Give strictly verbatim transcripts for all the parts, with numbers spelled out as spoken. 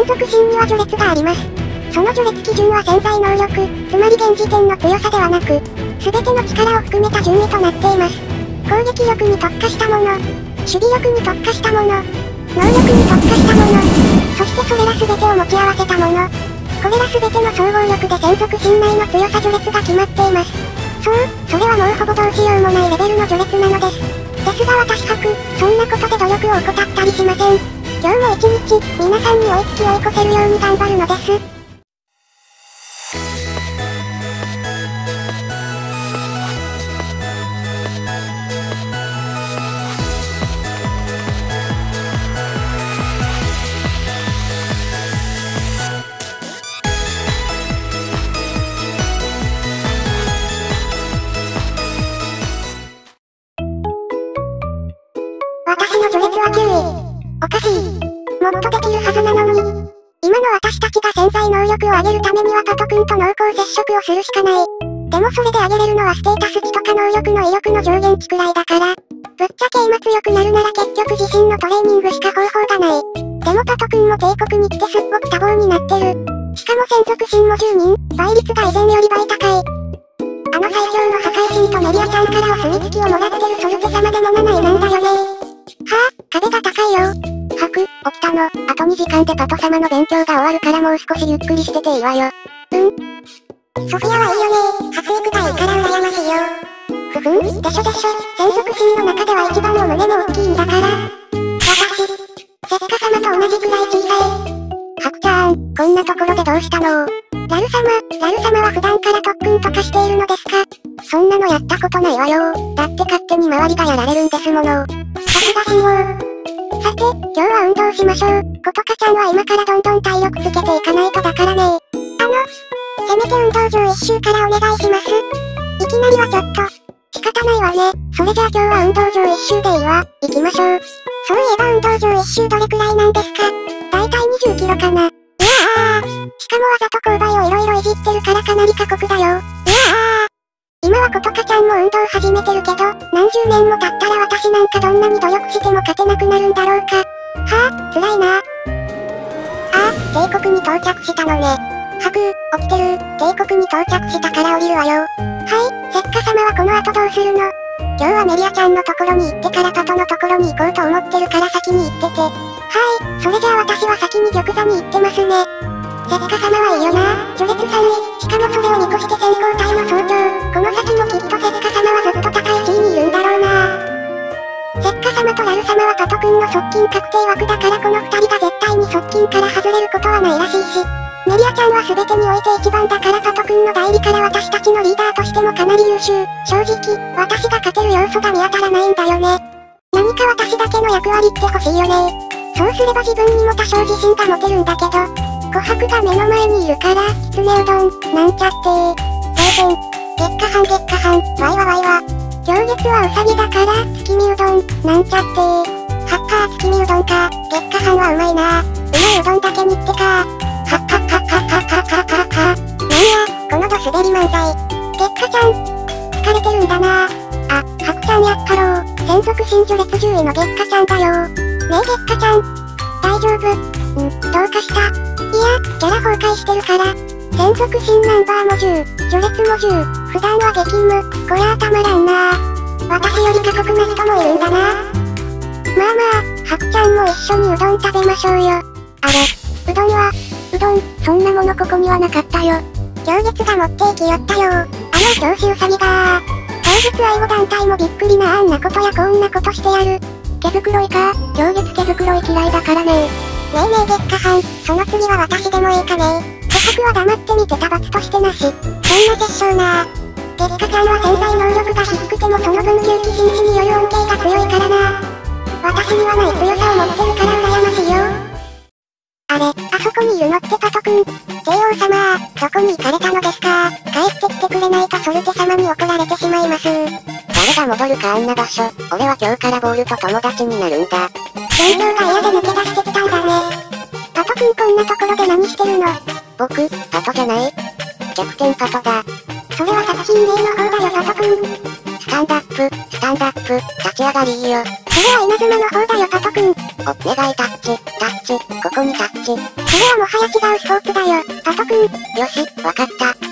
連続心には序列があります。その序列基準は潜在能力、つまり現時点の強さではなく、すべての力を含めた順位となっています。攻撃力に特化したもの、守備力に特化したもの、能力に特化したもの、そしてそれらすべてを持ち合わせたもの。これらすべての総合力で専属心内の強さ序列が決まっています。そう、それはもうほぼどうしようもないレベルの序列なのです。ですが私白、そんなことで努力を怠ったりしません。今日も一日、皆さんに追いつき追い越せるように頑張るのです。私の序列はきゅうい。おかしい。もっとできるはずなのに。今の私たちが潜在能力を上げるためにはパト君と濃厚接触をするしかない。でもそれで上げれるのはステータス値とか能力の威力の上限値くらいだから。ぶっちゃけ今強くなるなら結局自身のトレーニングしか方法がない。でもパト君も帝国に来てすっごく多忙になってる。しかも専属心もじゅうにん、倍率が以前より倍高い。あの最強の破壊神とメリアちゃんからお墨付きをもらってるソルテ様でもなないなんだよね。はぁ、壁が高いよ。はく、起きたの。あとにじかんでパト様の勉強が終わるからもう少しゆっくりしてていいわよ。うん。ソフィアはいいよね。発育がいいから羨ましいよ。ふふん、でしょでしょ。専属心の中では一番お胸も大きいんだから。私、セッカ様と同じくらい小さい。ハクちゃん、こんなところでどうしたの？ラル様、ラル様は普段から特訓とかしているのですか？そんなのやったことないわよ。だって勝手に周りがやられるんですもの。さすが信号。さて、今日は運動しましょう。ことかちゃんは今からどんどん体力つけていかないとだからね。あの、せめて運動場一周からお願いします。いきなりはちょっと、仕方ないわね。それじゃあ今日は運動場一周でいいわ。行きましょう。そういえば運動場一周どれくらいなんですか？だいたいにじゅっキロかな。うわあ。しかもわざと勾配をいろいろいじってるからかなり過酷だよ。うわあ。今はことかちゃんも運動始めてるけど、何十年も経ったら私なんかどんなに努力しても勝てなくなるんだろうか。はぁ、辛いな。ああ、帝国に到着したのね。はくー、起きてる。帝国に到着したから降りるわよ。はい、セッカ様はこの後どうするの？今日はメリアちゃんのところに行ってからパトのところに行こうと思ってるから先に行ってて。はい、それじゃあ私は先に玉座に行ってますね。セッカ様はいいよな。序列さんい。しかもそれを見越して先行隊の総長。この先もきっとセッカ様はずっと高い地位にいるんだろうな。セッカ様とラル様はパト君の側近確定枠だからこの二人が絶対に側近から外れることはないらしいし。メリアちゃんは全てにおいて一番だからパト君の代理から私たちのリーダーとしてもかなり優秀。正直、私が勝てる要素が見当たらないんだよね。何か私だけの役割って欲しいよね。そうすれば自分にも多少自信が持てるんだけど。琥珀が目の前にいるから、きつねうどん、なんちゃってー。当然、月下半月下半、わいわわいわ。行月はうさぎだから、月見うどん、なんちゃってー。はっはー月見うどんか、月下半はうまいなー。うまいうどんだけにってかー。はっはっはっはっはっはっはっはっは。なんや、このド滑り漫才。月下ちゃん、疲れてるんだなー。あ、ハクちゃんやっかろう。専属新序列じゅういの月下ちゃんだよー。ねえ月下ちゃん、大丈夫？ん、どうかした？いや、キャラ崩壊してるから。専属新ナンバーもじゅう、序列もじゅう、普段は激務、こりゃあたまらんなー。私より過酷な人もいるんだな。まあまあ、ハクちゃんも一緒にうどん食べましょうよ。あれ、うどんは、うどん、そんなものここにはなかったよ。行月が持っていきよったよー。あの教師ウサギがー。動物愛護団体もびっくりなあんなことやこんなことしてやる。毛繕いか、行月毛繕い嫌いだからねー。ねえねえ月下半、その次は私でもいいかね。琥珀は黙ってみてた罰としてなし。そんな殺生なー。月下ちゃんは潜在能力が低くてもその分吸気紳士による恩恵が強いからな。私にはない強さを持ってるから羨ましいよ。あれ、あそこにいるのってパト君。帝王様ー、どこに行かれたのですか？帰ってきてくれないとソルテ様に怒られてしまいます。 誰が戻るかあんな場所。俺は今日からボールと友達になるんだ。 勉強が嫌で抜け出してきたんだね。パト君こんなところで何してるの？ 僕、パトじゃない？キャプテンパトだ。 それは殺人霊の方だよパト君。 スタンドアップ、スタンドアップ、立ち上がりーよ。 それは稲妻の方だよパト君。 お願いタッチ、タッチ、ここにタッチ。 ち。 それはもはや違うスポーツだよ、パトくん。 よし、わかった。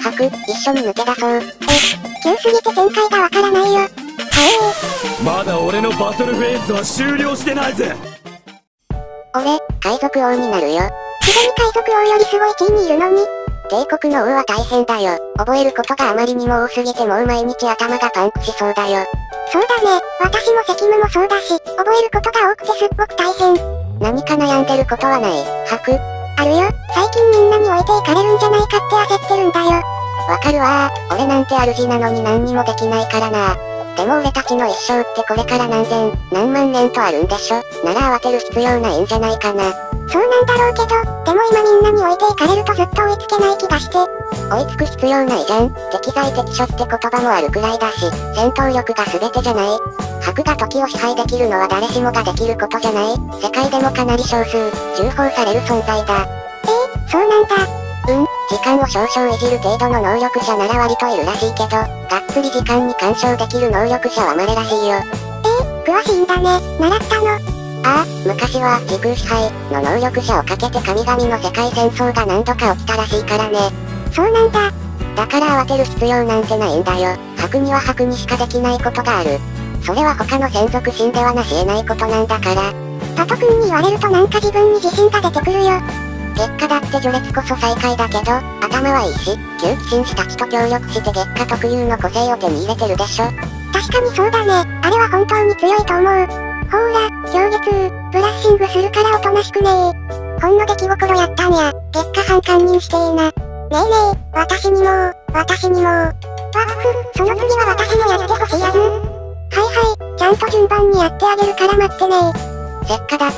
ハク、一緒に抜け出そう。 え、急すぎて展開がわからないよ。はえまだ俺のバトルフェーズは終了してないぜ。 俺、海賊王になるよ。 すでに海賊王よりすごい地位にいるのに。 帝国の王は大変だよ。覚えることがあまりにも多すぎてもう毎日頭がパンクしそうだよ。 そうだね、私も責務もそうだし、覚えることが多くてすっごく大変。 何か悩んでることはない、ハク？ あるよ、最近みんなに置いていかれるんじゃないかって焦ってるんだよ。 わかるわー、俺なんて主なのに何にもできないからな。でも俺たちの一生ってこれから何千、何万年とあるんでしょ。なら慌てる必要ないんじゃないかな。 そうなんだろうけど、でも今みんなに置いていかれるとずっと追いつけない気がして。 追いつく必要ないじゃん。適材適所って言葉もあるくらいだし、戦闘力が全てじゃない。白が時を支配できるのは誰しもができることじゃない。世界でもかなり少数、重宝される存在だ。 えー、そうなんだ。 うん、時間を少々いじる程度の能力者なら割といるらしいけど、がっつり時間に干渉できる能力者は稀らしいよ。 えー、詳しいんだね。習ったの？ ああ、昔は時空支配の能力者をかけて神々の世界戦争が何度か起きたらしいからね。 そうなんだ。 だから慌てる必要なんてないんだよ。白には白にしかできないことがある。それは他の専属神ではなし得ないことなんだから。 パト君に言われるとなんか自分に自信が出てくるよ。 月下だって序列こそ最下位だけど、頭はいいし、旧騎士士たちと協力して月下特有の個性を手に入れてるでしょ。 確かにそうだね。あれは本当に強いと思う。ほーら、氷月、ブラッシングするからおとなしくねー。ほんの出来心やったんや。月下班堪忍してーな。ねえねえ、私にも、私にも。わっふ、その次は私もやってほしいやん。はいはい、ちゃんと順番にやってあげるから待ってねー。 月下だって、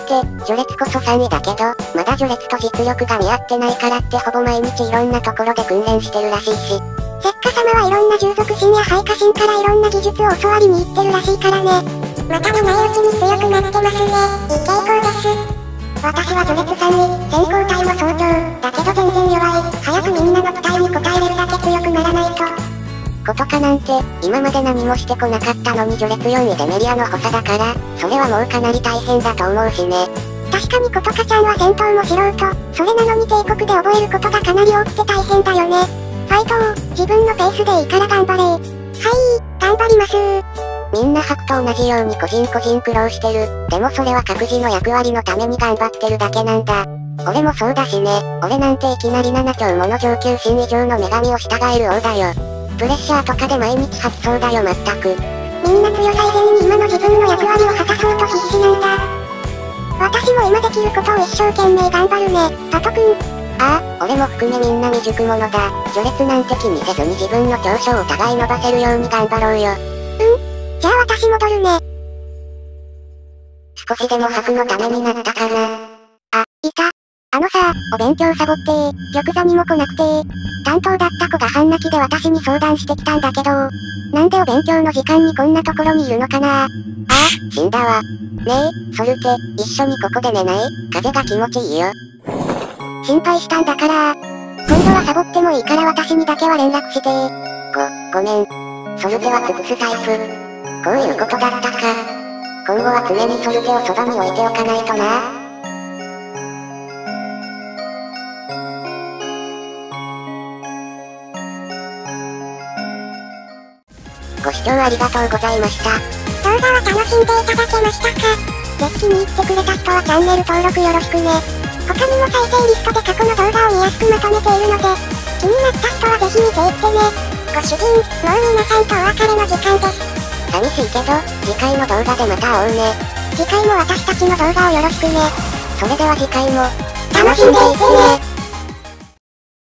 序列こそさんいだけど、まだ序列と実力が見合ってないからってほぼ毎日いろんなところで訓練してるらしいし。 月下様はいろんな従属神や配下神からいろんな技術を教わりに行ってるらしいからね。またのないうちに強くなってますね。いい傾向です。私は序列さんに、先行隊も相当、だけど全然弱い。早くみんなの期待に応えれるだけ強くならないと。 ことかなんて、今まで何もしてこなかったのに序列よんいでメリアの補佐だから、それはもうかなり大変だと思うしね。 確かにことかちゃんは戦闘も素人、それなのに帝国で覚えることがかなり多くて大変だよね。ファイトを、自分のペースでいいから頑張れ。はい、頑張りますー。 みんな白と同じように個人個人苦労してる。でもそれは各自の役割のために頑張ってるだけなんだ。俺もそうだしね。俺なんていきなりななきょうもの上級神以上の女神を従える王だよ。プレッシャーとかで毎日吐きそうだよまったく。 みんな強さ以前に今の自分の役割を果たそうと必死なんだ。私も今できることを一生懸命頑張るね、パトくん。 ああ、俺も含めみんな未熟者だ。序列なんて気にせずに自分の長所をお互い伸ばせるように頑張ろうよ。 うん。じゃあ私戻るね。 少しでも白のためになったかな。 あ、いた。あのさ、お勉強サボってー、玉座にも来なくてー。担当だった子が半泣きで私に相談してきたんだけどなんでお勉強の時間にこんなところにいるのかなー。ああ、 死んだわ。ねえ、ソルテ、一緒にここで寝ない？風が気持ちいいよ。 心配したんだからー。今度はサボってもいいから私にだけは連絡してー。 ご、ごめん。ソルテは崩すタイプ。こういうことだったか。今後は常にソルテをそばに置いておかないとな。ご視聴ありがとうございました。 動画は楽しんでいただけましたか？ぜひ気に入ってくれた人はチャンネル登録よろしくね。他にも再生リストで過去の動画を見やすくまとめているので、気になった人はぜひ見ていってね。ご主人、もう皆さんとお別れの時間です。 寂しいけど、次回の動画でまた会おうね。 次回も私たちの動画をよろしくね。 それでは次回も、 楽しんでいってね。